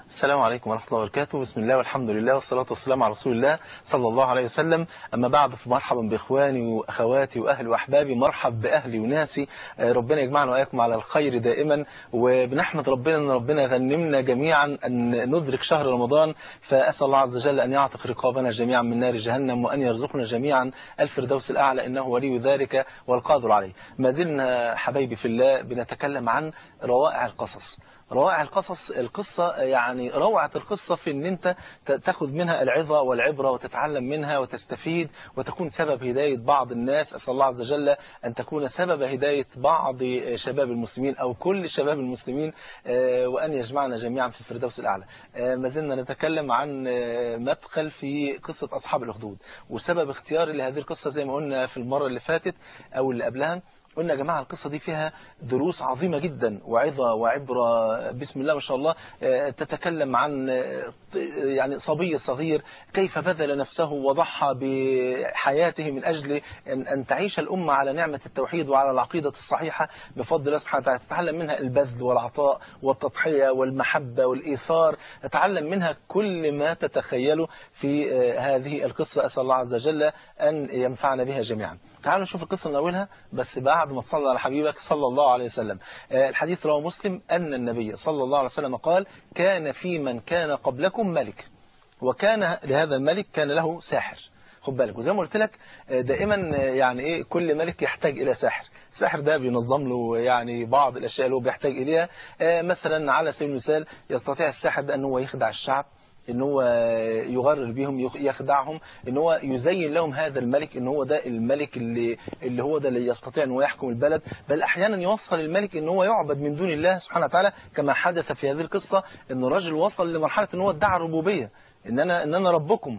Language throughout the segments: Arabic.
السلام عليكم ورحمة الله وبركاته. بسم الله والحمد لله والصلاة والسلام على رسول الله صلى الله عليه وسلم. أما بعد، فمرحبا بإخواني وأخواتي وأهلي وأحبابي، مرحب بأهلي وناسي. ربنا يجمعنا وإياكم على الخير دائما، وبنحمد ربنا أن ربنا غنمنا جميعا أن ندرك شهر رمضان. فأسأل الله عز وجل أن يعتق رقابنا جميعا من نار جهنم، وأن يرزقنا جميعا الفردوس الأعلى، إنه ولي ذلك والقادر عليه. ما زلنا حبايبي في الله بنتكلم عن روائع القصص. روائع القصص، القصة يعني روعة القصة في ان انت تاخذ منها العظة والعبرة وتتعلم منها وتستفيد وتكون سبب هداية بعض الناس. أسأل الله عز وجل أن تكون سبب هداية بعض شباب المسلمين أو كل شباب المسلمين، وأن يجمعنا جميعا في الفردوس الأعلى. ما زلنا نتكلم عن مدخل في قصة أصحاب الأخدود، وسبب اختياري لهذه القصة زي ما قلنا في المرة اللي فاتت أو اللي قبلها، قلنا يا جماعة القصة دي فيها دروس عظيمة جدا وعظة وعبرة بسم الله ما شاء الله. تتكلم عن يعني صبي صغير كيف بذل نفسه وضحى بحياته من أجل أن تعيش الأمة على نعمة التوحيد وعلى العقيدة الصحيحة بفضل الله سبحانه وتعالى. تتعلم منها البذل والعطاء والتضحية والمحبة والإيثار، تتعلم منها كل ما تتخيله في هذه القصة. أسأل الله عز وجل أن ينفعنا بها جميعا. تعالوا نشوف القصة من أولها، بس بعد ما تصلي على حبيبك صلى الله عليه وسلم. الحديث رواه مسلم أن النبي صلى الله عليه وسلم قال: كان في من كان قبلكم ملك، وكان لهذا الملك كان له ساحر. خد بالك، وزي ما قلت لك دائما يعني ايه، كل ملك يحتاج الى ساحر. الساحر ده بينظم له يعني بعض الاشياء اللي هو بيحتاج اليها. مثلا على سبيل المثال يستطيع الساحر ده ان هو يخدع الشعب، ان هو يغرر بهم، يخدعهم، ان هو يزين لهم هذا الملك ان هو ده الملك اللي هو ده اللي يستطيع ان هو يحكم البلد. بل احيانا يوصل الملك ان هو يعبد من دون الله سبحانه وتعالى، كما حدث في هذه القصة ان رجل وصل لمرحلة ان هو ادعى الربوبية، ان انا ربكم.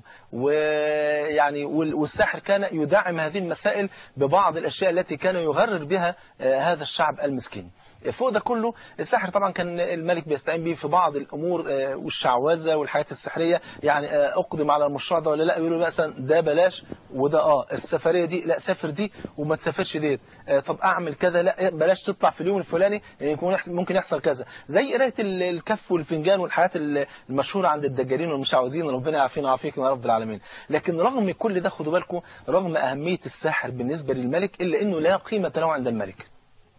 ويعني والساحر كان يدعم هذه المسائل ببعض الاشياء التي كان يغرر بها هذا الشعب المسكين. فوق ده كله الساحر طبعا كان الملك بيستعين به في بعض الامور والشعوذه والحياه السحريه. يعني اقدم على المشروع ده ولا لا، يقولوا مثلا ده بلاش، وده السفريه دي لا سافر دي وما تسافرش ديت. طب اعمل كذا، لا بلاش تطلع في اليوم الفلاني يكون ممكن يحصل كذا، زي قرايه الكف والفنجان والحاجات المشهوره عند الدجالين والمشعوذين. ربنا يعافينا ويعافيكم يا رب العالمين. لكن رغم كل ده خدوا بالكم، رغم اهميه الساحر بالنسبه للملك، الا انه لا قيمه له عند الملك.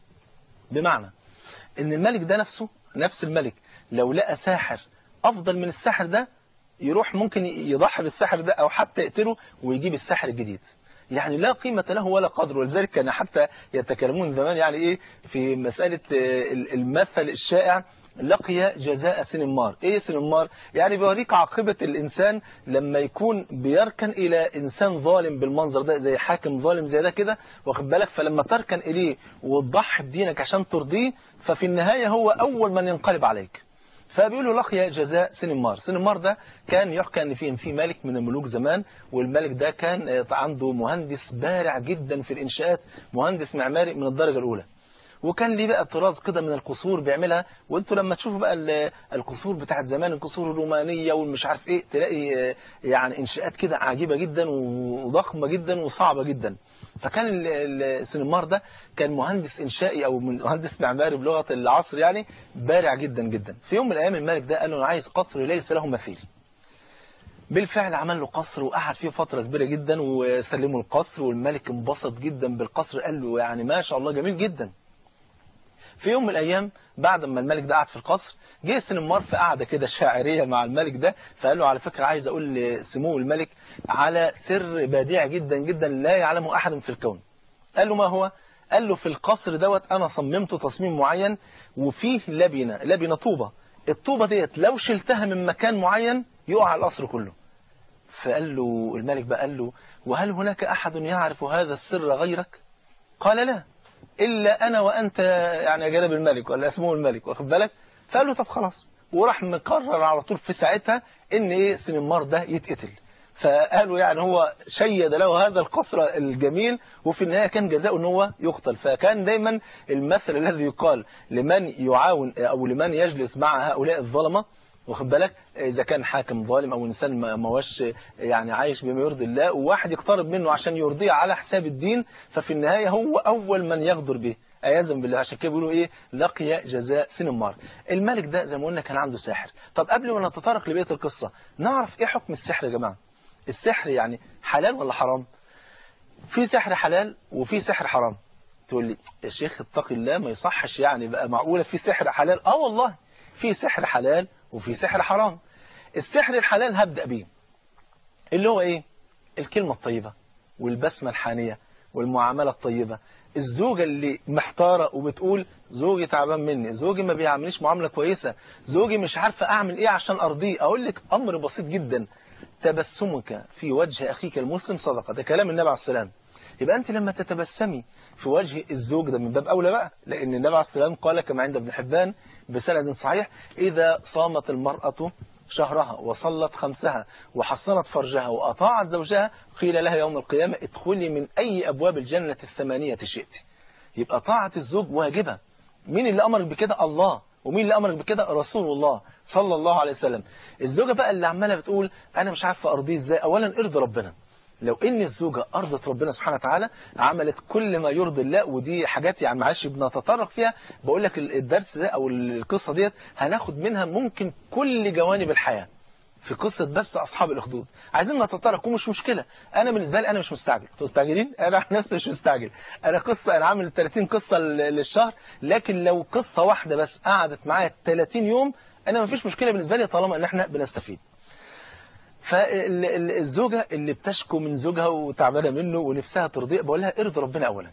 بمعنى ان الملك ده نفس الملك لو لقى ساحر افضل من الساحر ده، يروح ممكن يضحي بالساحر ده او حتى يقتله ويجيب الساحر الجديد. يعني لا قيمة له ولا قدر. ولذلك كان حتى يتكلمون زمان يعني ايه في مسألة المثل الشائع: لقي جزاء سنمار. ايه سنمار؟ يعني بيوريك عاقبة الانسان لما يكون بيركن الى انسان ظالم بالمنظر ده، زي حاكم ظالم زي ده كده، واخد بالك؟ فلما تركن اليه وتضحي بدينك عشان ترضيه، ففي النهاية هو اول من ينقلب عليك. فبيقولوا لقي جزاء سنمار. سنمار ده كان يحكى ان في ملك من الملوك زمان، والملك ده كان عنده مهندس بارع جدا في الانشاءات، مهندس معماري من الدرجة الاولى. وكان ليه بقى طراز كده من القصور بيعملها. وانتوا لما تشوفوا بقى القصور بتاعت زمان، القصور الرومانية والمش عارف ايه، تلاقي يعني انشاءات كده عجيبة جدا وضخمة جدا وصعبة جدا. فكان السنمار ده كان مهندس انشائي او مهندس معماري بلغة العصر، يعني بارع جدا جدا. في يوم من الايام الملك ده قال له: انا عايز قصر ليس له مثيل. بالفعل عمل له قصر وقعد فيه فترة كبيرة جدا، وسلموا القصر، والملك انبسط جدا بالقصر، قال له يعني ما شاء الله جميل جدا. في يوم من الأيام بعد ما الملك ده قعد في القصر، جه سنمار في قعدة كده شاعرية مع الملك ده، فقال له: على فكرة عايز أقول لسمو الملك على سر بديع جدا جدا لا يعلمه أحد في الكون. قال له: ما هو؟ قال له: في القصر دوت أنا صممت تصميم معين، وفيه لبنة طوبة، الطوبة ديت لو شلتها من مكان معين يقع القصر كله. فقال له الملك بقى، قال له: وهل هناك أحد يعرف هذا السر غيرك؟ قال: لا، إلا أنا وأنت، يعني يا جناب الملك ولا اسمه الملك، واخد بالك؟ فقال له: طب خلاص. وراح مقرر على طول في ساعتها إن إيه، سنمار ده يتقتل. فقالوا يعني هو شيد له هذا القصر الجميل، وفي النهاية كان جزاؤه ان هو يقتل. فكان دايما المثل الذي يقال لمن يعاون أو لمن يجلس مع هؤلاء الظلمة، واخد بالك، إذا كان حاكم ظالم أو إنسان ما هوش يعني عايش بما يرضي الله، وواحد يقترب منه عشان يرضيه على حساب الدين، ففي النهاية هو أول من يغدر به، عياذا بالله. عشان كده بيقولوا ايه؟ لقي جزاء سنمار. الملك ده زي ما قلنا كان عنده ساحر. طب قبل ما نتطرق لبقيه القصه نعرف ايه حكم السحر يا جماعه. السحر يعني حلال ولا حرام؟ في سحر حلال وفي سحر حرام. تقول لي يا شيخ اتقي الله، ما يصحش يعني بقى معقوله في سحر حلال؟ اه والله في سحر حلال وفي سحر حرام. السحر الحلال هبدأ بيه، اللي هو ايه؟ الكلمة الطيبة والبسمة الحانية والمعاملة الطيبة. الزوجة اللي محتارة وبتقول زوجي تعبان مني، زوجي ما بيعمليش معاملة كويسة، زوجي مش عارفة اعمل ايه عشان ارضيه. اقول لك امر بسيط جدا، تبسمك في وجه اخيك المسلم صدقة. ده كلام النبي عليه السلام. يبقى انت لما تتبسمي في وجه الزوج ده من باب اولى بقى، لان النبي عليه السلام قال كما عند ابن حبان بسند صحيح: اذا صامت المرأة شهرها وصلت خمسها وحصنت فرجها وأطاعت زوجها قيل لها يوم القيامة ادخلي من أي أبواب الجنة الثمانية شئت. يبقى طاعة الزوج واجبة. مين اللي أمرك بكده؟ الله. ومين اللي أمرك بكده؟ رسول الله صلى الله عليه وسلم. الزوجة بقى اللي عمالة بتقول أنا مش عارفة أرضيه إزاي، أولا ارضي ربنا. لو ان الزوجة ارضت ربنا سبحانه وتعالى عملت كل ما يرضي الله، ودي حاجات يعني معلش بنتطرق فيها، بقول لك الدرس ده او القصة ديت هناخد منها ممكن كل جوانب الحياة في قصة بس اصحاب الاخدود. عايزين نتطرق ومش مشكلة. انا بالنسبة لي انا مش مستعجل. انتوا مستعجلين؟ انا عن نفسي مش مستعجل. انا قصة انا عامل 30 قصة للشهر، لكن لو قصة واحدة بس قعدت معايا 30 يوم انا ما فيش مشكلة بالنسبة لي طالما ان احنا بنستفيد. فالزوجة اللي بتشكو من زوجها وتعبانة منه ونفسها ترضيه، بقول لها ارضي ربنا أولا.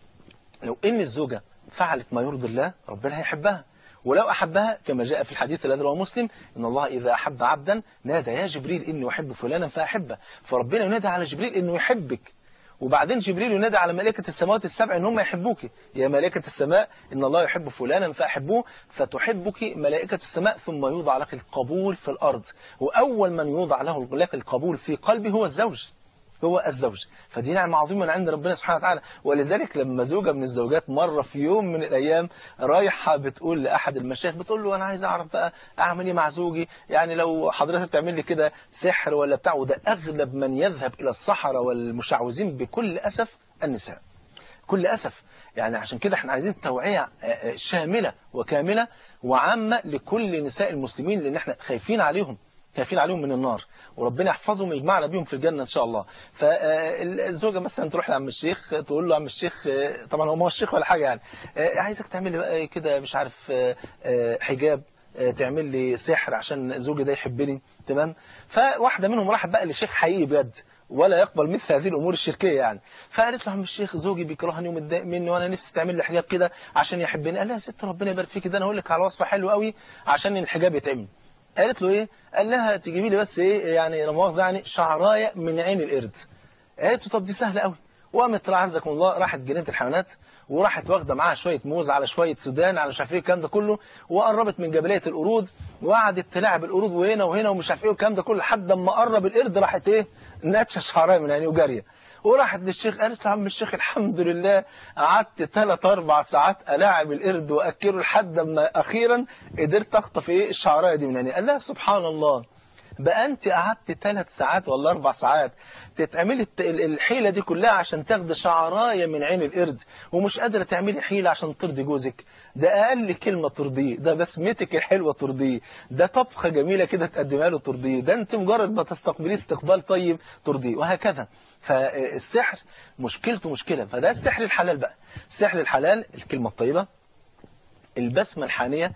لو إن الزوجة فعلت ما يرضي الله ربنا هيحبها، ولو أحبها كما جاء في الحديث الذي رواه مسلم إن الله إذا أحب عبدا نادى يا جبريل إني أحب فلانا فأحبه. فربنا ينادى على جبريل إنه يحبك، وبعدين جبريل ينادى على ملائكة السماوات السبع إن هم يحبوك. يا ملائكة السماء إن الله يحب فلانا فأحبوه، فتحبك ملائكة السماء ثم يوضع لك القبول في الأرض. وأول من يوضع له لك القبول في قلبه هو الزوج. هو الزوج. فدي نعمة عظيمة عند ربنا سبحانه وتعالى. ولذلك لما زوجة من الزوجات مرة في يوم من الأيام رايحة بتقول لأحد المشايخ، بتقول له أنا عايز أعرف بقى أعمل إيه مع زوجي، يعني لو حضرتك تعمل لي كده سحر ولا بتاع. وده أغلب من يذهب إلى السحرة والمشعوذين بكل أسف النساء. كل أسف. يعني عشان كده احنا عايزين توعية شاملة وكاملة وعامة لكل نساء المسلمين، لأن احنا خايفين عليهم من النار، وربنا يحفظهم ويجمعنا بيهم في الجنة إن شاء الله. فالزوجة مثلا تروح لعم الشيخ تقول له عم الشيخ، طبعا هو ما هو الشيخ ولا حاجة يعني، عايزك تعمل لي بقى كده مش عارف حجاب، تعمل لي سحر عشان زوجي ده يحبني. تمام. فواحدة منهم راحت بقى لشيخ حقيقي بجد ولا يقبل مثل هذه الأمور الشركية يعني. فقالت له عم الشيخ زوجي بيكرهني ومتضايق مني وانا نفسي تعمل لي حجاب كده عشان يحبني. قال لها يا ست ربنا يبارك فيك، ده انا هقول لك على وصفة حلوة قوي عشان الحجاب يتعمل. قالت له ايه؟ قال لها تجيبي لي بس ايه يعني لا مؤاخذة يعني شعرايه من عين القرد. قالت له طب دي سهله قوي. وقامت عزكم الله راحت جنينه الحيوانات وراحت واخده معاها شويه موز على شويه سودان على مش عارف ايه الكلام ده كله، وقربت من جبليه القرود وقعدت تلاعب القرود وهنا وهنا ومش عارف ايه والكلام ده كله، لحد اما قرب القرد راحت ايه؟ ناتشه شعرايه من عينيه وجاريه. وراحت للشيخ قالت له عم الشيخ الحمد لله قعدت 3-4 ساعات ألاعب القرد وأكله لحد ما أخيرا قدرت أخطف إيه الشعراية دي من عينيه. قال لها سبحان الله، بقى أنت قعدت 3 ساعات ولا 4 ساعات تتعملي الحيلة دي كلها عشان تاخد شعراية من عين القرد ومش قادرة تعملي حيلة عشان ترضي جوزك؟ ده أقل كلمة ترضيه، ده بسمتك الحلوة ترضيه، ده طبخة جميلة كده تقدمها له ترضيه، ده أنت مجرد ما تستقبليه استقبال طيب ترضيه، وهكذا. فالسحر مشكلته مشكلة. فده السحر الحلال بقى. السحر الحلال الكلمة الطيبة، البسمة الحانية،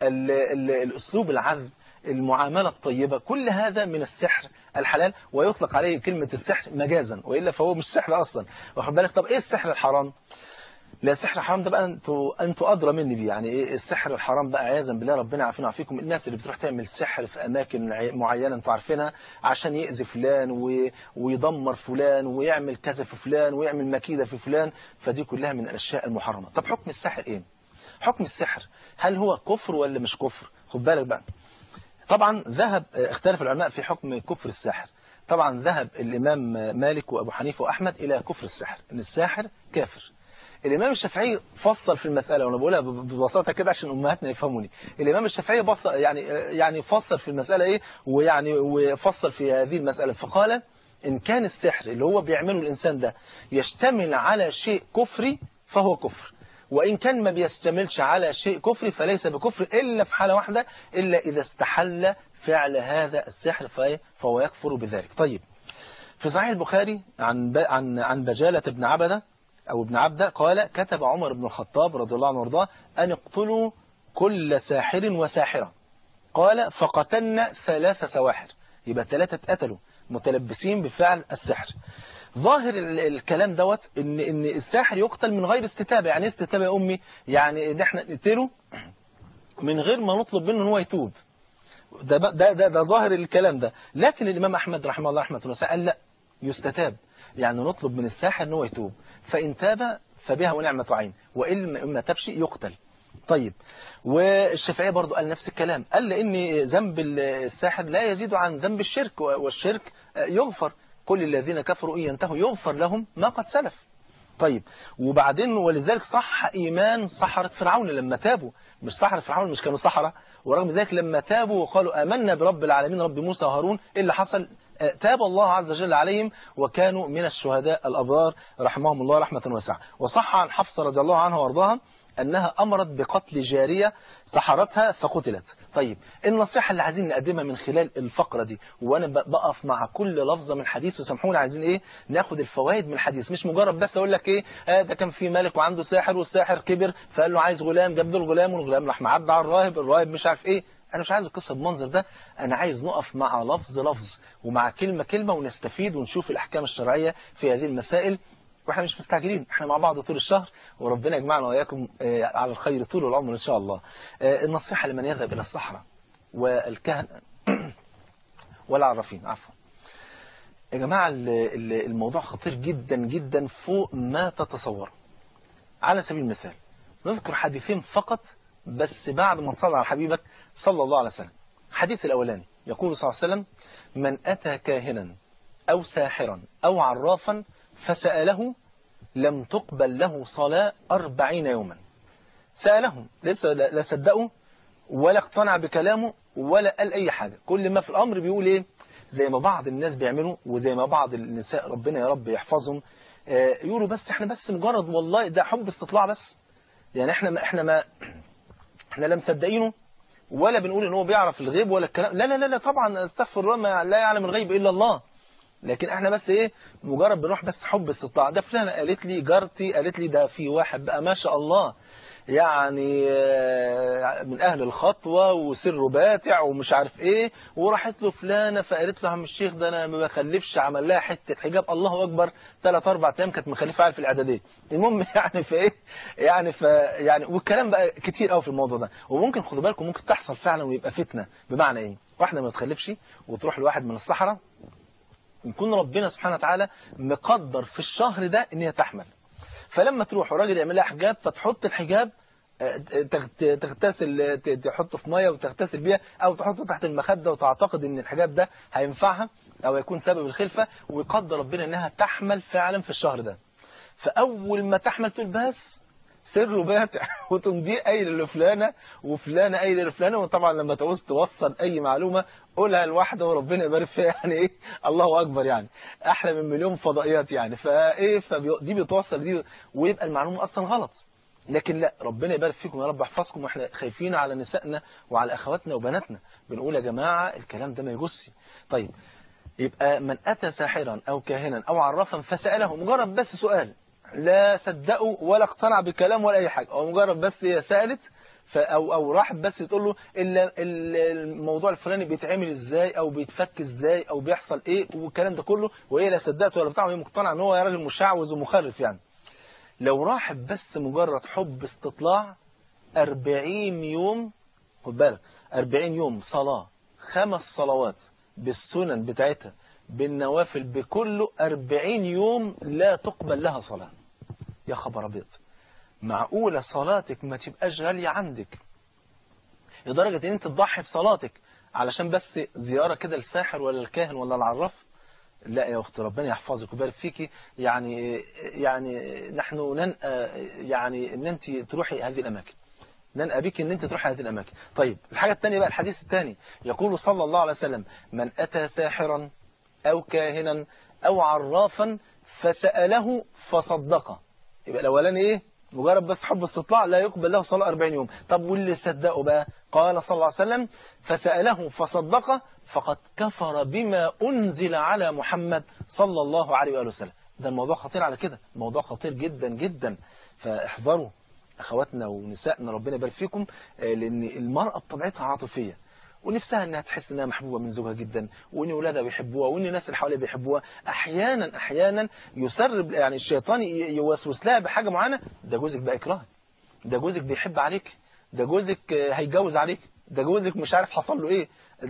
الأسلوب العذب، المعاملة الطيبة، كل هذا من السحر الحلال، ويطلق عليه كلمة السحر مجازا، وإلا فهو مش سحر أصلا. واخد بالك؟ طب إيه السحر الحرام؟ لا السحر الحرام ده بقى انتوا أدرى مني بيه. يعني إيه السحر الحرام بقى؟ عياذا بالله ربنا عافينا وعافيكم. الناس اللي بتروح تعمل سحر في أماكن معينة انتوا عارفينها عشان يأذي فلان ويدمر فلان ويعمل كذا في فلان ويعمل مكيدة في فلان، فدي كلها من الأشياء المحرمة. طب حكم السحر إيه؟ حكم السحر هل هو كفر ولا مش كفر؟ خد بالك بقى. طبعا اختلف العلماء في حكم كفر الساحر. طبعا ذهب الإمام مالك وأبو حنيفة وأحمد إلى كفر السحر، إن الساحر كافر. الإمام الشافعي فصل في المسألة، وأنا بقولها ببساطة كده عشان أمهاتنا يفهموني. الإمام الشافعي يعني فصل في المسألة إيه، وفصل في هذه المسألة فقال إن كان السحر اللي هو بيعمله الإنسان ده يشتمل على شيء كفري فهو كفر، وإن كان ما بيستملش على شيء كفري فليس بكفر إلا في حالة واحدة، إلا إذا استحل فعل هذا السحر فهو يكفر بذلك. طيب، في صحيح البخاري عن بجالة بن عبدة أو ابن عبدة قال: كتب عمر بن الخطاب رضي الله عنه وارضاه أن اقتلوا كل ساحر وساحرة. قال: فقتلنا 3 سواحر، يبقى 3 اتقتلوا متلبسين بفعل السحر. ظاهر الكلام دوت ان الساحر يقتل من غير استتابة. يعني استتابة يا أمي؟ يعني ان احنا نقتله من غير ما نطلب منه ان هو يتوب. ده ظاهر الكلام ده. لكن الإمام أحمد رحمه الله رحمة الله قال لا، يستتاب، يعني نطلب من الساحر ان هو يتوب، فإن تاب فبها ونعمة عين، وإن ما تبش يقتل. طيب، والشافعية برضو قال نفس الكلام، قال لأن ذنب الساحر لا يزيد عن ذنب الشرك، والشرك يغفر. قل الذين كفروا إن ينتهوا يغفر لهم ما قد سلف. طيب، وبعدين ولذلك صح إيمان سحرة فرعون لما تابوا. مش سحرة فرعون مش كانوا سحرة، ورغم ذلك لما تابوا وقالوا آمنا برب العالمين رب موسى وهارون، إيه اللي حصل؟ تاب الله عز وجل عليهم وكانوا من الشهداء الأبرار رحمهم الله رحمة واسعة. وصح عن حفصة رضي الله عنها وارضاها أنها أمرت بقتل جارية سحرتها فقتلت. طيب، النصيحة اللي عايزين نقدمها من خلال الفقرة دي، وأنا بقف مع كل لفظة من حديث وسامحوني، عايزين إيه؟ ناخد الفوائد من الحديث، مش مجرد بس أقول لك إيه ده كان في ملك وعنده ساحر والساحر كبر فقال له عايز غلام، جاب له الغلام والغلام راح معدى على الراهب مش عارف إيه. أنا مش عايز القصة بالمنظر ده، أنا عايز نقف مع لفظ ومع كلمة ونستفيد ونشوف الأحكام الشرعية في هذه المسائل. واحنا مش مستعجلين، احنا مع بعض طول الشهر، وربنا يجمعنا وإياكم على الخير طول العمر إن شاء الله. النصيحة لمن يذهب إلى الصحراء والكهنة والعرافين، عفوا يا جماعة، الموضوع خطير جدا جدا فوق ما تتصور. على سبيل المثال نذكر حديثين فقط بس بعد ما نصلي على حبيبك صلى الله عليه وسلم. الحديث الأولاني يقول صلى الله عليه وسلم: من أتى كاهنا أو ساحرا أو عرافا فسأله لم تقبل له صلاة 40 يوما. سألهم، لسه لا صدقوا ولا اقتنع بكلامه ولا قال أي حاجة، كل ما في الأمر بيقول إيه؟ زي ما بعض الناس بيعملوا وزي ما بعض النساء ربنا يا رب يحفظهم يقولوا بس احنا بس مجرد والله ده حب استطلاع بس، يعني احنا لا مصدقينه ولا بنقول ان هو بيعرف الغيب ولا الكلام، لا طبعا استغفر الله، ما لا يعلم الغيب الا الله. لكن احنا بس ايه، مجرد بنروح بس حب استطلاع. ده فلانة قالت لي، جارتي قالت لي، ده في واحد بقى ما شاء الله يعني من اهل الخطوة وسره باتع ومش عارف ايه، وراحت له فلانة فقالت له عم الشيخ ده انا ما بخلفش، عمل لها حتة حجاب الله اكبر 3-4 ايام كانت مخلفة في الاعدادية. المهم يعني في ايه يعني والكلام بقى كتير قوي في الموضوع ده. وممكن خدوا بالكم ممكن تحصل فعلا ويبقى فتنة. بمعنى ايه؟ واحدة ما تخلفش وتروح لواحد من الصحراء، يكون ربنا سبحانه وتعالى مقدر في الشهر ده ان هي تحمل، فلما تروح الراجل يعمل لها حجاب فتحط الحجاب تغتسل، تحطه في ميه وتغتسل بيها، او تحطه تحت المخده وتعتقد ان الحجاب ده هينفعها او يكون سبب الخلفه، ويقدر ربنا انها تحمل فعلا في الشهر ده. فاول ما تحمل تقول بس سره باتع وتقوم دي قايله لفلانه وفلانه قايله لفلانه. وطبعا لما تعوز توصل اي معلومه قولها لواحده وربنا يبارك فيها، يعني ايه الله اكبر، يعني احلى من مليون فضائيات يعني. فايه فدي بتوصل دي ويبقى المعلومه اصلا غلط. لكن لا، ربنا يبارك فيكم يا رب يحفظكم، واحنا خايفين على نسائنا وعلى اخواتنا وبناتنا، بنقول يا جماعه الكلام ده ما يجوزش. طيب، يبقى من اتى ساحرا او كاهنا او عرافا فساله، مجرد بس سؤال، لا صدقوا ولا اقتنع بكلام ولا اي حاجه، او مجرد بس هي سالت او راحت بس تقول له الموضوع الفلاني بيتعمل ازاي او بيتفك ازاي او بيحصل ايه والكلام ده كله، وهي لا صدقت ولا بتاع، وهي مقتنعه ان هو يا راجل مشعوذ ومخرف يعني. لو راحت بس مجرد حب استطلاع 40 يوم، خد بالك 40 يوم صلاه 5 صلوات بالسنن بتاعتها بالنوافل بكله، 40 يوم لا تقبل لها صلاة. يا خبر ابيض، معقولة صلاتك ما تبقاش غالية عندك لدرجة ان انت تضحي بصلاتك علشان بس زيارة كده للساحر ولا الكاهن ولا العراف؟ لا يا اختي، ربنا يحفظك ويبارك فيكي. يعني نحن ننأى يعني ان انت تروحي هذه الاماكن، ننأى بك ان انت تروحي هذه الاماكن. طيب، الحاجة الثانية بقى، الحديث الثاني يقول صلى الله عليه وسلم: من اتى ساحرا أو كاهنا أو عرافا فسأله فصدقه. يبقى الأولاني إيه؟ مجرد بس حب استطلاع لا يقبل له صلاة 40 يوم. طب واللي صدقه بقى؟ قال صلى الله عليه وسلم فسأله فصدقه فقد كفر بما أنزل على محمد صلى الله عليه وآله وسلم. ده الموضوع خطير على كده، موضوع خطير جدا جدا. فاحذروا أخواتنا ونسائنا ربنا يبارك فيكم، لأن المرأة بطبيعتها عاطفية ونفسها انها تحس انها محبوبه من زوجها جدا، وان اولادها بيحبوها، وان الناس اللي حواليها بيحبوها. احيانا يسرب يعني الشيطان يوسوس لها بحاجه معينه، ده جوزك بقى اكراه، ده جوزك بيحب عليك، ده جوزك هيتجوز عليك، ده جوزك مش عارف حصل له ايه،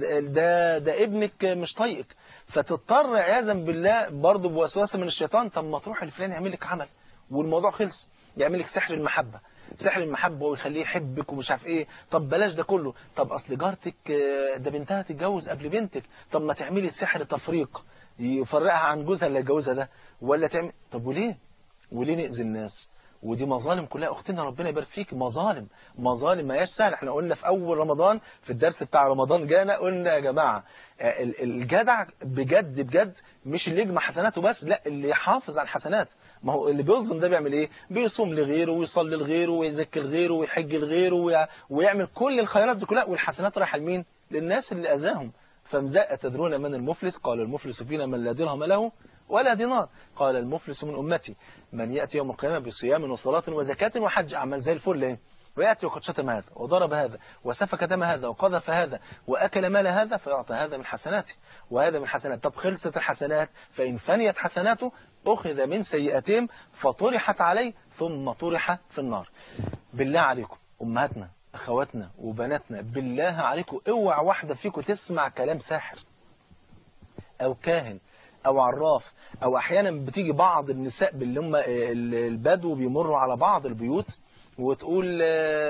ده ابنك مش طايقك. فتضطر عياذا بالله برضه بوسوسه من الشيطان، طب ما تروح لفلان يعمل لك عمل والموضوع خلص، يعمل لك سحر المحبه، سحر المحبة ويخليه يحبك ومش عارف ايه. طب بلاش ده كله، طب اصل جارتك ده بنتها تتجوز قبل بنتك، طب ما تعملي سحر تفريق يفرقها عن جوزها اللي هيتجوزها ده، ولا تعمل. طب وليه نأذي الناس؟ ودي مظالم كلها اختنا ربنا يبارك فيك، مظالم ما هياش سهل. احنا قلنا في اول رمضان في الدرس بتاع رمضان جانا قلنا يا جماعه الجدع بجد بجد مش اللي يجمع حسناته بس، لا اللي يحافظ على الحسنات. ما هو اللي بيظلم ده بيعمل ايه؟ بيصوم لغيره ويصلي لغيره ويزكي لغيره ويحج لغيره ويعمل كل الخيرات دي كلها، والحسنات رايحه لمين؟ للناس اللي اذاهم. فمزاء تدرون من المفلس؟ قال المفلس فينا من لا درهم له ولا دينار. قال المفلس من أمتي من يأتي يوم القيامة بصيام وصلاة وزكاة وحج، أعمال زي الفل ايه، ويأتي وقد شتم هذا وضرب هذا وسفك دم هذا وقذف هذا وأكل مال هذا، فيعطى هذا من حسناته وهذا من حسنات. طب خلصت الحسنات، فإن فنيت حسناته أخذ من سيئاتهم فطرحت عليه ثم طرح في النار. بالله عليكم أمهاتنا أخواتنا وبناتنا، بالله عليكم اوعى واحدة فيكم تسمع كلام ساحر أو كاهن أو عراف، أو أحيانا بتيجي بعض النساء اللي هم البدو بيمروا على بعض البيوت وتقول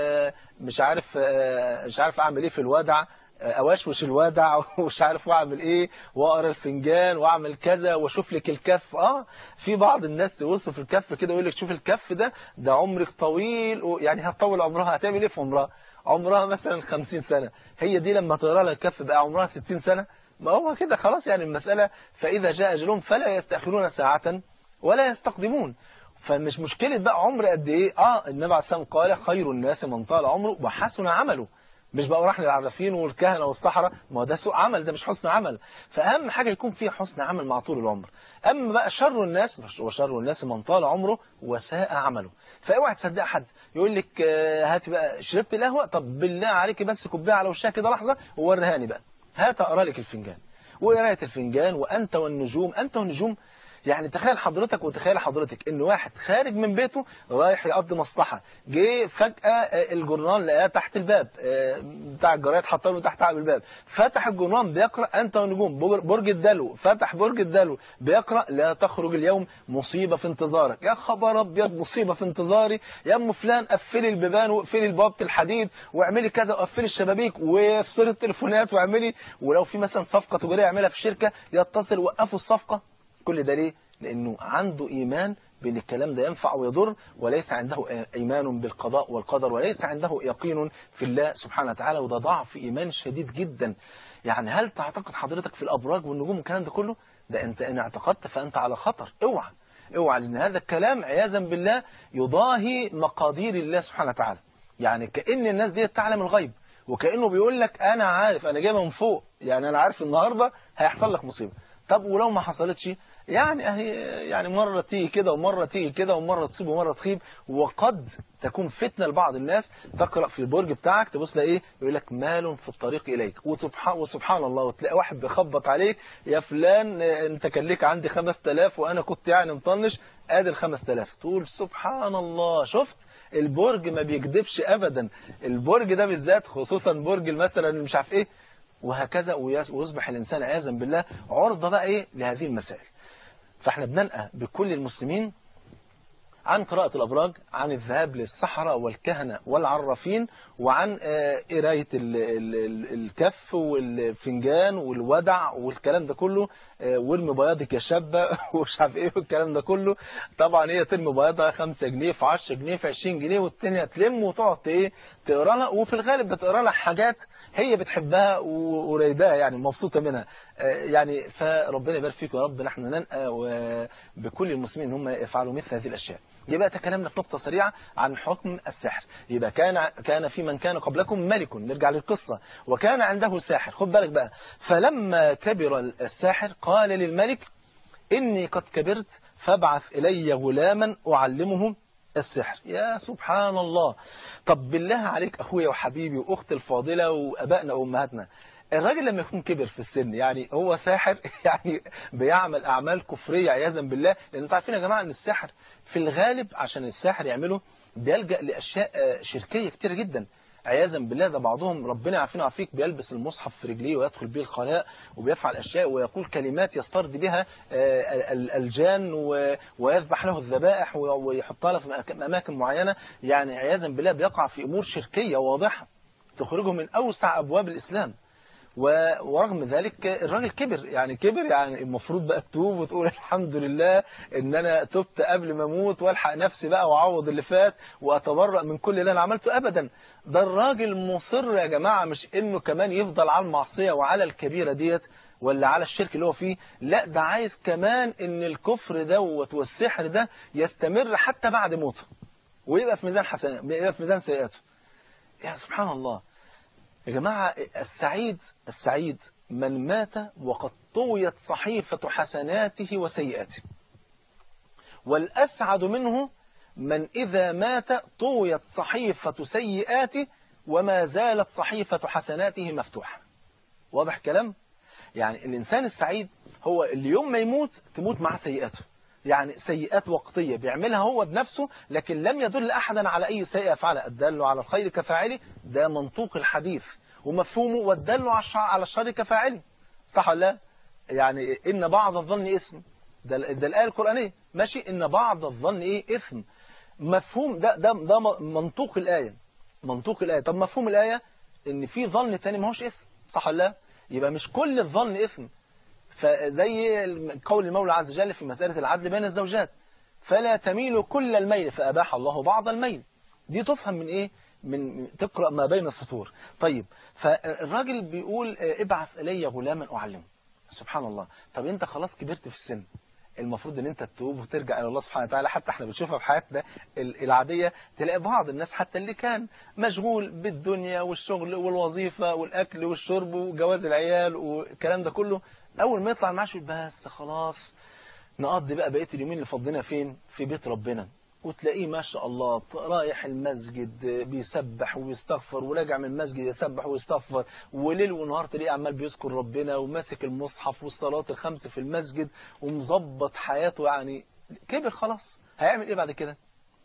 مش عارف أعمل إيه في الودع، أوشوش الودع ومش عارف وأعمل إيه وأقرأ الفنجان وأعمل كذا وأشوف لك الكف. في بعض الناس توصف الكف كده ويقول لك شوف الكف ده عمرك طويل، يعني هتطول عمرها، هتعمل إيه في عمرها مثلا 50 سنة، هي دي لما تقرأ لها الكف بقى عمرها 60 سنة. ما هو كده خلاص يعني المسألة. فإذا جاء أجلهم فلا يستأخرون ساعة ولا يستقدمون. فمش مشكلة بقى عمر قد إيه. النبي عليه الصلاة والسلام قال خير الناس من طال عمره وحسن عمله. مش بقى راح للعرافين والكهنة والصحراء، ما هو ده سوء عمل، ده مش حسن عمل. فأهم حاجة يكون فيه حسن عمل مع طول العمر. أما بقى شر الناس، وشر الناس من طال عمره وساء عمله. فاوعى تصدق حد يقول لك هاتي بقى شربت القهوة، طب بالله عليك بس كوبايه على وشها كده لحظة ووريهاني بقى، هات اقرا لك الفنجان. وقرايه الفنجان وانت والنجوم. يعني تخيل حضرتك ان واحد خارج من بيته رايح يقضي مصلحه، جه فجاه الجورنال لقاه تحت الباب بتاع الجرايد، حاطه له تحت باب الباب، فتح الجورنال بيقرا انت والنجوم، برج الدلو، فتح برج الدلو بيقرا لا تخرج اليوم مصيبه في انتظارك. يا خبر ابيض، مصيبه في انتظاري يا ام فلان، قفلي البيبان واقفلي بوابه الحديد واعملي كذا وقفلي الشبابيك وافصلي التليفونات واعملي، ولو في مثلا صفقه تجاريه يعملها في الشركه يتصل وقفوا الصفقه. كل ده ليه؟ لأنه عنده إيمان بأن الكلام ده ينفع ويضر، وليس عنده إيمان بالقضاء والقدر، وليس عنده يقين في الله سبحانه وتعالى. وده ضعف إيمان شديد جدا. يعني هل تعتقد حضرتك في الأبراج والنجوم والكلام ده كله؟ ده أنت إن اعتقدت فأنت على خطر. اوعى، لأن هذا الكلام عياذا بالله يضاهي مقادير الله سبحانه وتعالى. يعني كأن الناس دي تعلم الغيب، وكأنه بيقول لك أنا عارف، أنا جايبها من فوق، يعني أنا عارف النهاردة هيحصل لك مصيبة. طب ولو ما حصلتش، يعني مرة تيجي كده ومرة تيجي كده ومرة تصيب ومرة تخيب. وقد تكون فتنة لبعض الناس، تقرأ في البرج بتاعك تبص ايه، يقول لك مال في الطريق إليك، وسبحان الله وتلاقي واحد بيخبط عليك، يا فلان انت كان ليك عندي 5000 وانا كنت يعني مطنش، ادي ال5000. تقول سبحان الله. شفت البرج ما بيكذبش ابدا، البرج ده بالذات، خصوصا برج مثلا مش عارف ايه، وهكذا. ويصبح الإنسان عياذا بالله عرضة بقى لهذه المسائل. فاحنا بننقى بكل المسلمين عن قراءة الأبراج، عن الذهاب للسحرة والكهنة والعرافين، وعن قراية الكف والفنجان والودع والكلام ده كله، وارمي بياضك يا شابة ومش عارف ايه والكلام ده كله. طبعا هي ترمي بياضها 5 جنيه في 10 جنيه في 20 جنيه، والتانية تلم وتقعد تقرا لها، وفي الغالب بتقرا لها حاجات هي بتحبها ورايداها يعني مبسوطه منها. يعني فربنا يبارك فيكم يا رب، نحن ننأى بكل المسلمين ان هم يفعلوا مثل هذه الاشياء. يبقى تكلمنا في نقطه سريعه عن حكم السحر. يبقى كان في من كان قبلكم ملك، نرجع للقصه، وكان عنده ساحر. خد بالك بقى، فلما كبر الساحر قال للملك إني قد كبرت فابعث إلي غلاما أعلمه السحر. يا سبحان الله. طب بالله عليك أخويا وحبيبي وأختي الفاضلة وأبائنا وأمهاتنا، الراجل لما يكون كبر في السن يعني هو ساحر يعني بيعمل أعمال كفرية عياذا بالله، لأن انتوا عارفين يا جماعة أن السحر في الغالب عشان الساحر يعمله بيلجأ لأشياء شركية كتير جدا عياذا بالله. ده بعضهم ربنا يعافينا ويعافيك بيلبس المصحف في رجليه ويدخل به الخلاء وبيفعل أشياء ويقول كلمات يسترد بها الجان ويذبح له الذبائح ويحطها له في أماكن معينة، يعني عياذا بالله بيقع في أمور شركية واضحة تخرجه من أوسع أبواب الإسلام. ورغم ذلك الراجل كبر، يعني كبر، يعني المفروض بقى تتوب وتقول الحمد لله ان انا تبت قبل ما اموت والحق نفسي بقى واعوض اللي فات واتبرأ من كل اللي انا عملته. ابدا، ده الراجل مصر يا جماعة مش انه كمان يفضل على المعصية وعلى الكبيرة ديت ولا على الشرك اللي هو فيه، لا ده عايز كمان ان الكفر دوت والسحر ده يستمر حتى بعد موته ويبقى في ميزان حسنات، يبقى في ميزان سيئاته. يا سبحان الله يا جماعة. السعيد من مات وقد طويت صحيفة حسناته وسيئاته، والأسعد منه من إذا مات طويت صحيفة سيئاته وما زالت صحيفة حسناته مفتوحة. واضح كلام؟ يعني الإنسان السعيد هو اللي يوم ما يموت تموت مع سيئاته، يعني سيئات وقتية بيعملها هو بنفسه لكن لم يدل أحدا على أي سيئة فعلها. الدل على الخير كفاعله، ده منطوق الحديث ومفهومه، والدل على الشر كفاعله. صح ولا لا؟ يعني إن بعض الظن إثم، ده الآية القرآنية ماشي، إن بعض الظن إيه؟ إثم. مفهوم ده منطوق الآية، منطوق الآية. طب مفهوم الآية إن في ظن تاني ما هوش إثم. صح ولا لا؟ يبقى مش كل الظن إثم. فزي قول المولى عز وجل في مسألة العدل بين الزوجات، فلا تميلوا كل الميل فأباح الله بعض الميل. دي تفهم من إيه؟ من تقرأ ما بين السطور. طيب، فالراجل بيقول ابعث إلي غلاما أعلمه. سبحان الله. طب أنت خلاص كبرت في السن، المفروض ان انت تتوب وترجع الى الله سبحانه وتعالى. حتى احنا بنشوفها في حياتنا العاديه، تلاقي بعض الناس حتى اللي كان مشغول بالدنيا والشغل والوظيفه والاكل والشرب وجواز العيال والكلام ده كله، اول ما يطلع المعاش بس خلاص نقضي بقى بقيه اليومين اللي فضينا فين؟ في بيت ربنا. وتلاقيه ما شاء الله رايح المسجد بيسبح ويستغفر، وراجع من المسجد يسبح ويستغفر، وليل ونهار تلاقيه عمال بيذكر ربنا وماسك المصحف والصلاة الخمس في المسجد ومظبط حياته. يعني كبر خلاص، هيعمل ايه بعد كده؟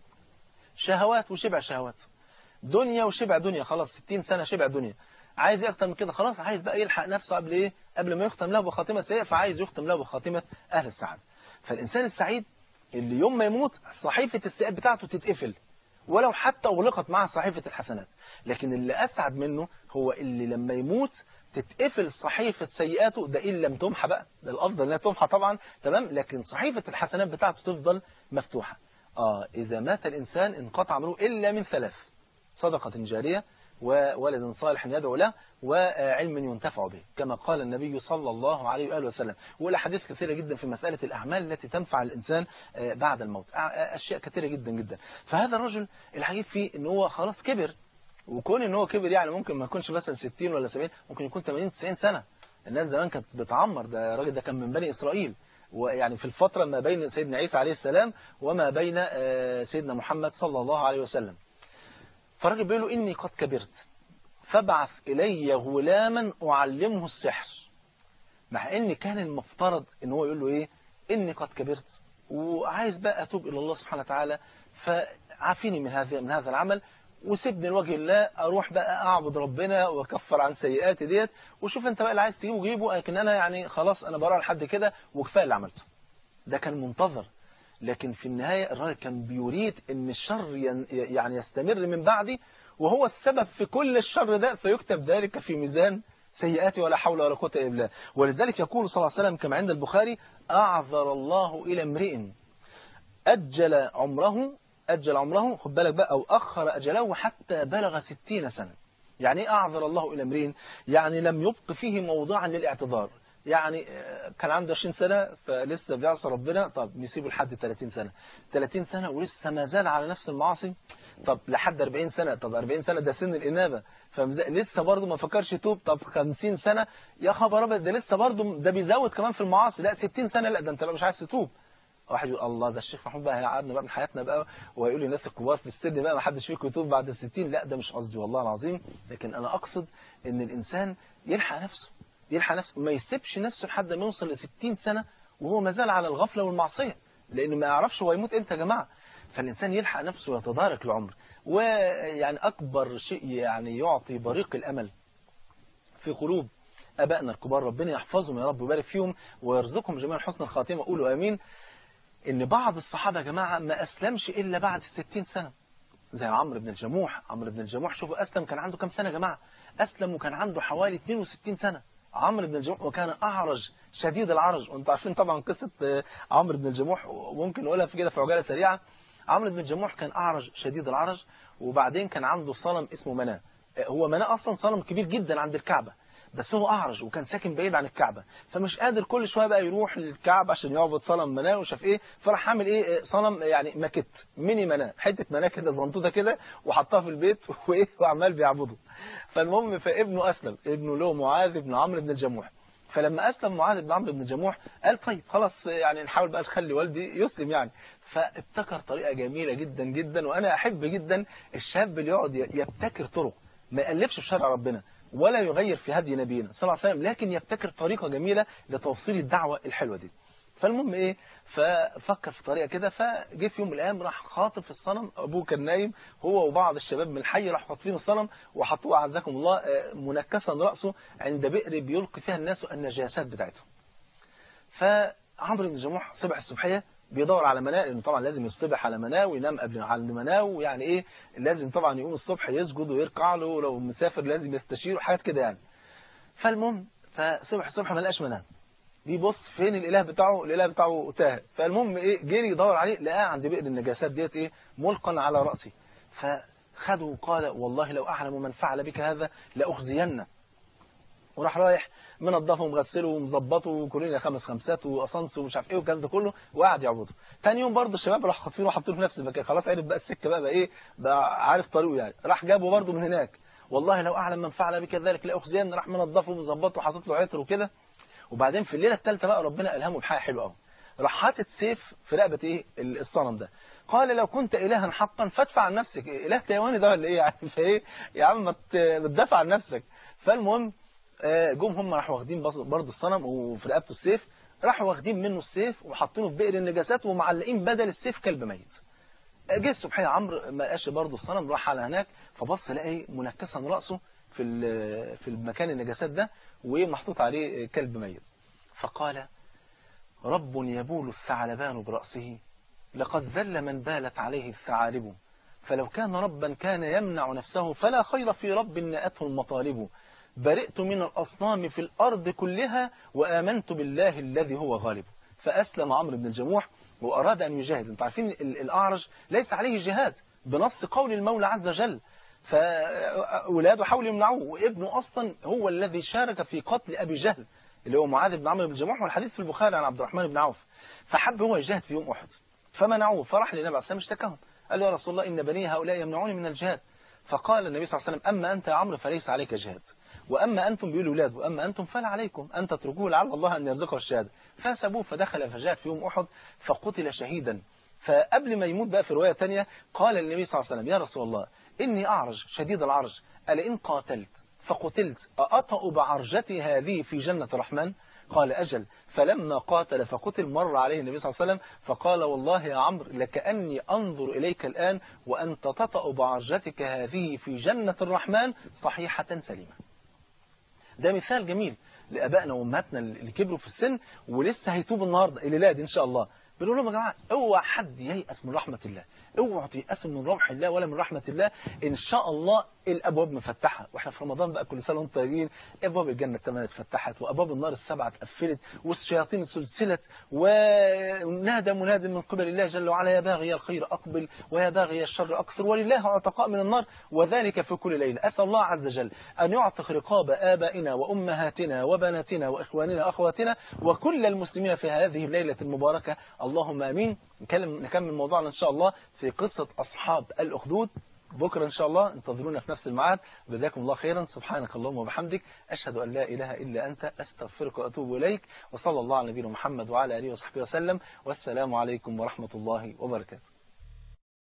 شهوات وشبع شهوات، دنيا وشبع دنيا، خلاص 60 سنة شبع دنيا. عايز يختم كده خلاص، عايز بقى يلحق نفسه قبل ايه؟ قبل ما يختم له بخاتمة سيئة، فعايز يختم له بخاتمة أهل السعادة. فالإنسان السعيد اللي يوم ما يموت صحيفة السيئات بتاعته تتقفل، ولو حتى أغلقت معها صحيفة الحسنات. لكن اللي أسعد منه هو اللي لما يموت تتقفل صحيفة سيئاته، ده إن لم تمحى بقى، ده الأفضل أنها تمحى طبعا، تمام، لكن صحيفة الحسنات بتاعته تفضل مفتوحة. إذا مات الإنسان انقطع عمله إلا من ثلاث: صدقة جارية، وولد صالح يدعو له، وعلم ينتفع به، كما قال النبي صلى الله عليه وآله وسلم. والأحاديث كثيرة جدا في مسألة الأعمال التي تنفع الإنسان بعد الموت، أشياء كثيرة جدا جدا. فهذا الرجل العجيب فيه إن هو خلاص كبر، وكون إن هو كبر يعني ممكن ما يكونش مثلا 60 ولا 70، ممكن يكون 80 90 سنة. الناس زمان كانت بتعمر، ده الراجل ده كان من بني إسرائيل، ويعني في الفترة ما بين سيدنا عيسى عليه السلام وما بين سيدنا محمد صلى الله عليه وسلم. فالراجل بيقول له إني قد كبرت فابعث إلي غلاما أعلمه السحر، مع إن كان المفترض إن هو يقول له إيه؟ إني قد كبرت وعايز بقى أتوب إلى الله سبحانه وتعالى، فعافيني من هذا العمل وسيبني لوجه الله، أروح بقى أعبد ربنا وأكفر عن سيئاتي ديت، وشوف أنت بقى اللي عايز تجيبه جيبه، لكن أنا يعني خلاص أنا براء لحد كده وكفاية اللي عملته. ده كان منتظر. لكن في النهاية الراجل كان بيريد ان الشر يعني يستمر من بعدي، وهو السبب في كل الشر ده، فيكتب ذلك في ميزان سيئاتي ولا حول ولا قوة إلا بالله. ولذلك يقول صلى الله عليه وسلم كما عند البخاري: أعذر الله إلى امرئ أجل عمره أجل عمره، خد بالك بقى، أو أخر أجله حتى بلغ 60 سنة. يعني إيه أعذر الله إلى امرئ؟ يعني لم يبق فيه موضوعا للاعتذار. يعني كان عنده 20 سنة فلسه بيعصى ربنا، طب نسيبه لحد 30 سنة، 30 سنة ولسه ما زال على نفس المعاصي، طب لحد 40 سنة، طب 40 سنة ده سن الإنابة فلسه برضه ما فكرش يتوب، طب 50 سنة يا خبر أبيض ده لسه برضه ده بيزود كمان في المعاصي، لا 60 سنة لا ده أنت بقى مش عايز تتوب. واحد يقول الله ده الشيخ محمود بقى هيقعدنا بقى من حياتنا بقى وهيقول للناس الكبار في السن بقى ما حدش فيكم يتوب بعد ال60. لا ده مش قصدي والله العظيم، لكن أنا أقصد إن الإنسان يلحق نفسه، يلحق نفسه، ما يسيبش نفسه لحد ما يوصل ل60 سنة وهو ما زال على الغفلة والمعصية، لأنه ما يعرفش هو يموت إمتى يا جماعة. فالإنسان يلحق نفسه ويتدارك العمر. ويعني أكبر شيء يعني يعطي بريق الأمل في قلوب أبائنا الكبار، ربنا يحفظهم يا رب ويبارك فيهم ويرزقهم جميعا حسن الخاتمة، قولوا آمين، إن بعض الصحابة يا جماعة ما أسلمش إلا بعد 60 سنة، زي عمرو بن الجموح. عمرو بن الجموح شوفوا أسلم كان عنده كم سنة يا جماعة؟ أسلم وكان عنده حوالي 62 سنة عمرو بن الجموح، وكان أعرج شديد العرج. وانتم عارفين طبعا قصة عمرو بن الجموح، وممكن نقولها في كده في عجالة سريعة. عمرو بن الجموح كان أعرج شديد العرج، وبعدين كان عنده صنم اسمه مناه. هو مناه أصلا صنم كبير جدا عند الكعبة، بس هو أعرج وكان ساكن بعيد عن الكعبة، فمش قادر كل شوية بقى يروح للكعبة عشان يعبد صنم مناه وشاف إيه، فراح عامل إيه صنم يعني ماكيت ميني مناه، حتة مناه كده زنطوطة كده وحطها في البيت وإيه وعمال بيعبده. فالمهم فابنه أسلم، ابنه له معاذ بن عمرو بن الجموح. فلما أسلم معاذ بن عمرو بن الجموح قال طيب خلاص يعني نحاول بقى نخلي والدي يسلم يعني. فابتكر طريقة جميلة جدا جدا، وأنا أحب جدا الشاب اللي يقعد يبتكر طرق، ما يألفش في شرع ربنا ولا يغير في هدي نبينا صلى الله عليه وسلم، لكن يبتكر طريقة جميلة لتوصيل الدعوة الحلوة دي. فالمهم ايه، ففكر في طريقة كده، فجه في يوم من الايام راح خاطف في الصنم، ابوه كان نايم هو وبعض الشباب من الحي، راح خاطفين الصنم وحطوه اعزكم الله منكسا رأسه عند بئر بيلقي فيها الناس النجاسات بتاعتهم. فعمرو بن الجموح صبح الصبحية بيدور على مناه، لانه طبعا لازم يصطبح على مناه وينام قبل على مناه، ويعني ايه لازم طبعا يقوم الصبح يسجد ويركع له، ولو مسافر لازم يستشير وحاجات كده يعني. فالمهم فصبح الصبح ما لقاش مناه، بيبص فين الاله بتاعه، الاله بتاعه تاه. فالمهم ايه جري يدور عليه، لقاه عند بئر النجاسات ديت ايه ملقا على راسه. فخده وقال والله لو اعلم من فعل بك هذا لاخزينه. وراح رايح منضفه ومغسله ومظبطه وكلنا 5 خمسات وقصنص ومش عارف ايه والكلام ده كله، وقعد يعبده. تاني يوم برضه الشباب راح خاطفينه وحاطينه في نفس المكان، خلاص عرف بقى السكه بقى ايه بقى عارف طريقه يعني. راح جابه برضه من هناك، والله لو اعلم من فعل بك ذلك لاخزين. راح منضفه ومظبطه وحاطط له عطر وكده. وبعدين في الليله الثالثه بقى ربنا الهمه بحاجه حلوه قوي، راح حاطط سيف في رقبه ايه الصنم ده. قال لو كنت الها حقا فادفع عن نفسك، اله تايواني ده ولا ايه يعني؟ فايه يا عم ما تدافع عن نفسك. فالمهم جم هم راحوا واخدين برضه الصنم وفي رقبته السيف، راحوا واخدين منه السيف وحاطينه في بئر النجاسات ومعلقين بدل السيف كلب ميت. جه الصبحيه عمرو ما لقاش برضه الصنم، راح على هناك فبص لقى منكسا راسه في المكان النجاسات ده ومحطوط عليه كلب ميت. فقال رب يبول الثعلبان برأسه لقد ذل من بالت عليه الثعالب، فلو كان ربا كان يمنع نفسه فلا خير في رب نأته المطالب، برئت من الأصنام في الأرض كلها وآمنت بالله الذي هو غالب. فأسلم عمرو بن الجموح وأراد أن يجاهد. انتم عارفين الأعرج ليس عليه جهاد بنص قول المولى عز وجل، فأولاده حاولوا يمنعوه، وابنه أصلا هو الذي شارك في قتل أبي جهل اللي هو معاذ بن عمرو بن الجموح، والحديث في البخاري عن عبد الرحمن بن عوف. فحب هو يجاهد في يوم أحد فمنعوه، فراح للنبي عليه الصلاة والسلام اشتكاهم، قال له يا رسول الله إن بني هؤلاء يمنعوني من الجهاد. فقال النبي صلى الله عليه وسلم أما أنت يا عمرو فليس عليك جهاد، وأما أنتم بيقولوا أولاد وأما أنتم فلا عليكم أن تتركوه لعل الله أن يرزقه الشهادة. فسابوه فدخل فجاهد في يوم أحد فقتل شهيدا. فقبل ما يموت بقى في رواية تانية قال النبي صلى الله عليه وسلم يا رسول الله إني أعرج شديد العرج، ألا إن قاتلت فقتلت أأطأ بعرجتي هذه في جنة الرحمن؟ قال أجل. فلما قاتل فقتل مر عليه النبي صلى الله عليه وسلم فقال والله يا عمرو لكأني أنظر إليك الآن وأنت تطأ بعرجتك هذه في جنة الرحمن صحيحة سليمة. ده مثال جميل لأبائنا وأمهاتنا اللي كبروا في السن ولسه هيتوبوا النهاردة الليلة دي إن شاء الله. بنقول لهم يا جماعة اوعى حد ييأس من رحمة الله، اوعوا تيأسوا من روح الله ولا من رحمة الله. إن شاء الله الأبواب مفتحة، وإحنا في رمضان بقى كل سنة وأنتم طيبين. أبواب الجنة الثمانية اتفتحت، وأبواب النار السبعة اتقفلت، والشياطين سلسلت، ونادى مناد من قبل الله جل وعلا يا باغي الخير أقبل ويا باغي الشر أقصر ولله عتقاء من النار وذلك في كل ليلة. أسأل الله عز وجل أن يعتق رقاب آبائنا وأمهاتنا وبناتنا وإخواننا وأخواتنا وكل المسلمين في هذه الليلة المباركة، اللهم آمين. نكمل موضوعنا إن شاء الله في قصة أصحاب الأخدود بكرة إن شاء الله. انتظرونا في نفس الميعاد. جزاكم الله خيرا. سبحانك اللهم وبحمدك، أشهد أن لا إله إلا أنت، أستغفرك وأتوب إليك. وصلى الله على نبينا محمد وعلى آله وصحبه وسلم، والسلام عليكم ورحمة الله وبركاته.